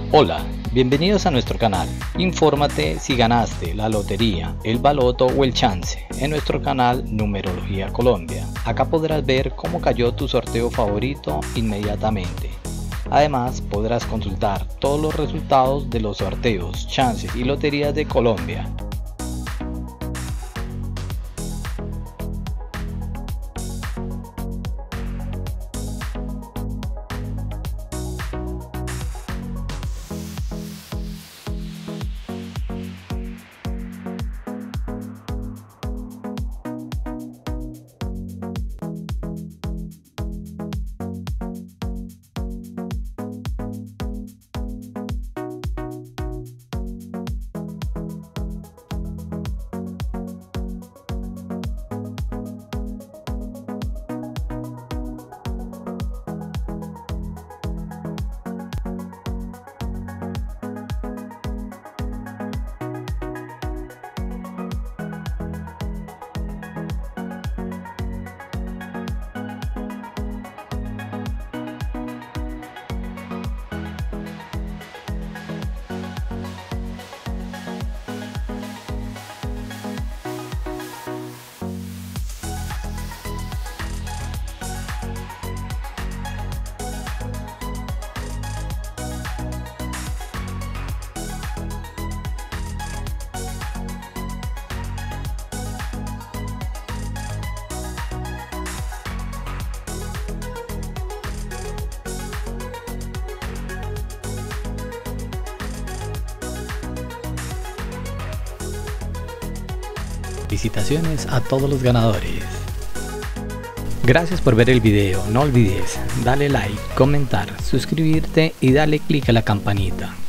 Hola, bienvenidos a nuestro canal. Infórmate si ganaste la lotería, el baloto o el chance en nuestro canal Numerología Colombia. Acá podrás ver cómo cayó tu sorteo favorito inmediatamente. Además, podrás consultar todos los resultados de los sorteos, chances y loterías de Colombia. Felicitaciones a todos los ganadores. Gracias por ver el video. No olvides darle like, comentar, suscribirte y darle click a la campanita.